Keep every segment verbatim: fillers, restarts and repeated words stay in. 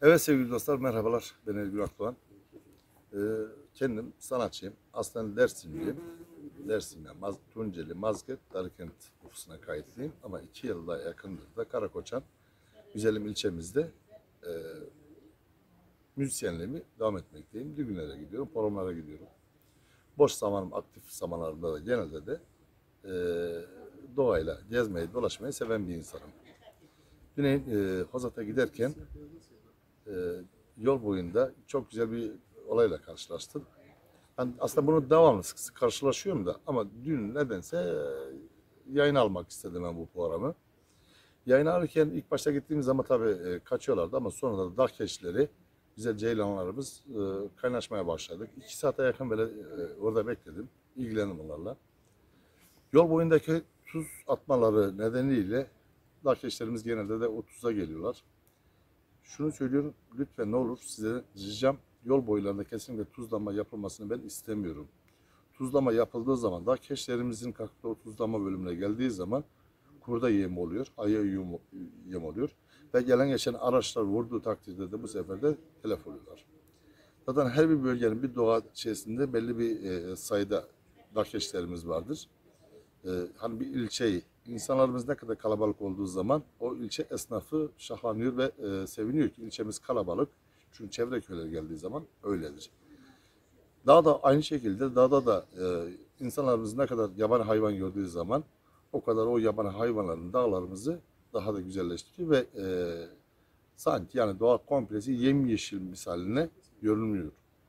Evet sevgili dostlar, merhabalar. Ben Ergün Akdoğan. Ee, kendim sanatçıyım. Aslında Dersimliyim. Dersim'de Maz, Tunceli, Mazgirt, Darıkent nüfusuna kayıtlıyım. Ama iki yılda yakındır da Karakoçan, güzelim ilçemizde e, müzisyenliğimi devam etmekteyim. Düğünlere gidiyorum, programlara gidiyorum. Boş zamanım, aktif zamanlarımda da genelde de e, doğayla gezmeyi, dolaşmayı seven bir insanım. Yine e, Hozat'a giderken e, yol boyunda çok güzel bir olayla karşılaştım. Ben aslında bunu devamlı sık sık karşılaşıyorum da ama dün nedense e, yayın almak istedim ben bu programı. Yayın alırken ilk başta gittiğimiz zaman tabii e, kaçıyorlardı ama sonra da dağ keçileri, güzel ceylanlarımız e, kaynaşmaya başladık. İki saate yakın böyle e, orada bekledim, ilgilendim onlarla. Yol boyundaki tuz atmaları nedeniyle dağ keçilerimiz genelde de otuza geliyorlar. Şunu söylüyorum, lütfen ne olur size ricam, yol boylarında kesinlikle tuzlama yapılmasını ben istemiyorum. Tuzlama yapıldığı zaman da keçilerimizin kalkıp o tuzlama bölümüne geldiği zaman kurda yem oluyor, aya yem oluyor. Ve gelen geçen araçlar vurduğu takdirde de bu sefer de telef oluyorlar. Zaten her bir bölgenin bir doğa içerisinde belli bir e, sayıda dağ keçilerimiz vardır. E, hani bir ilçeyi, insanlarımız ne kadar kalabalık olduğu zaman o ilçe esnafı şahlanıyor ve e, seviniyor ki ilçemiz kalabalık. Çünkü çevre köyler geldiği zaman öyledir. Daha da aynı şekilde dağda da e, insanlarımız ne kadar yabani hayvan gördüğü zaman o kadar o yabani hayvanların dağlarımızı daha da güzelleştiriyor ve e, sanki yani doğa komplesi yemyeşil misaline görünmüyor.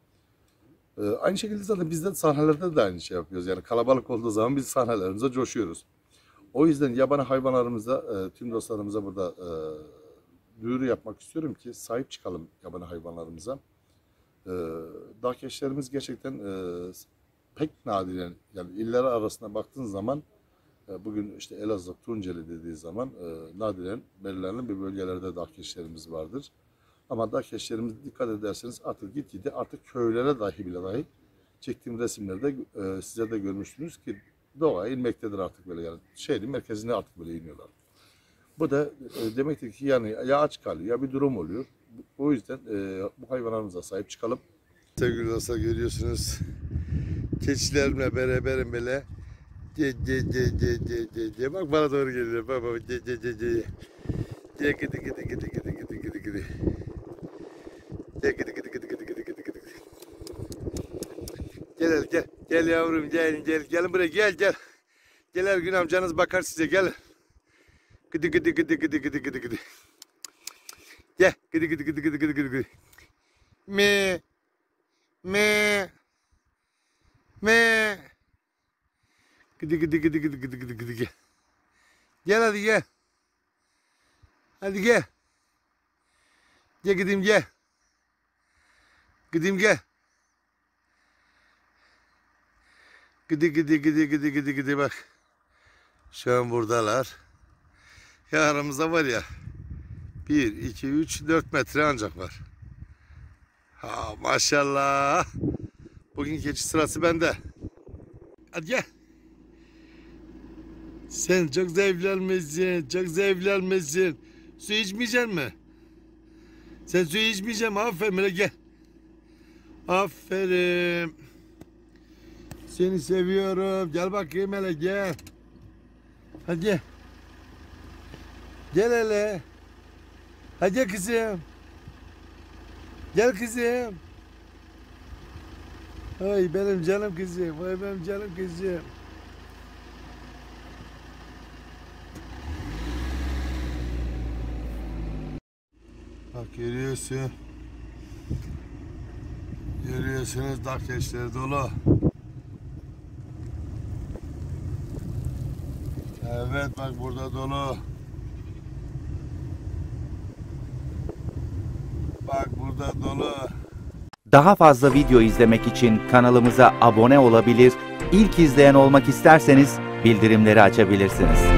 E, aynı şekilde zaten biz de sahnelerde de aynı şey yapıyoruz. Yani kalabalık olduğu zaman biz sahnelerimize coşuyoruz. O yüzden yabani hayvanlarımıza, e, tüm dostlarımıza burada e, duyuru yapmak istiyorum ki sahip çıkalım yabani hayvanlarımıza. E, dağ keçilerimiz gerçekten e, pek nadiren, yani iller arasında baktığın zaman e, bugün işte Elazığ, Tunceli dediği zaman e, nadiren belirlenen bir bölgelerde dağ keçilerimiz vardır. Ama dağ keçilerimiz dikkat ederseniz artık gitgide artık köylere dahi bile dahi çektiğim resimlerde e, size de görmüşsünüz ki doğaya inmektedir artık böyle, yani şehrin merkezine artık böyle iniyorlar. Bu da e, demektir ki yani ya aç kalıyor ya bir durum oluyor. O yüzden e, bu hayvanlarımıza sahip çıkalım. Sevgili dostlar, görüyorsunuz keçilerimle beraberim böyle. De de de de de de de bak bana doğru geliyor. Bak bak de de de de. De gidi gidi gidi gidi gidi gidi gidi. De gidi gidi gidi gidi gidi gidi gidi. Gel gel gel yavrum gel gel gelin buraya gel gel. Gel Ergün amcanız bakar size, gel. Gidi gidi gidi gidi gidi gidi gidi. Gel gidi gidi gidi gidi gidi gidi. Me me me. Gidi gidi gidi gidi gidi gidi gidi gel. Gel hadi gel. Hadi gel. Gel gideyim gel. Gideyim gel. Gidi gidi gidi gidi gidi gidi bak. Şu an buradalar. Ya aramızda var ya. Bir, iki, üç, dört metre ancak var. Ha maşallah. Bugün keçi sırası bende. Hadi gel. Sen çok zevklenmişsin. Çok zevklenmişsin. Su içmeyecek mi? Sen su içmeyeceksin mi? Aferin hele gel. Aferin. Seni seviyorum. Gel bakayım hele gel. Hadi gel. Gel hele. Hadi gel kızım. Gel kızım. Ay benim canım kızım. Ay benim canım kızım. Bak görüyorsun. Görüyorsunuz dağ keçileri dolu. Evet bak burada dolu. Bak burada dolu. Daha fazla video izlemek için kanalımıza abone olabilir, ilk izleyen olmak isterseniz bildirimleri açabilirsiniz.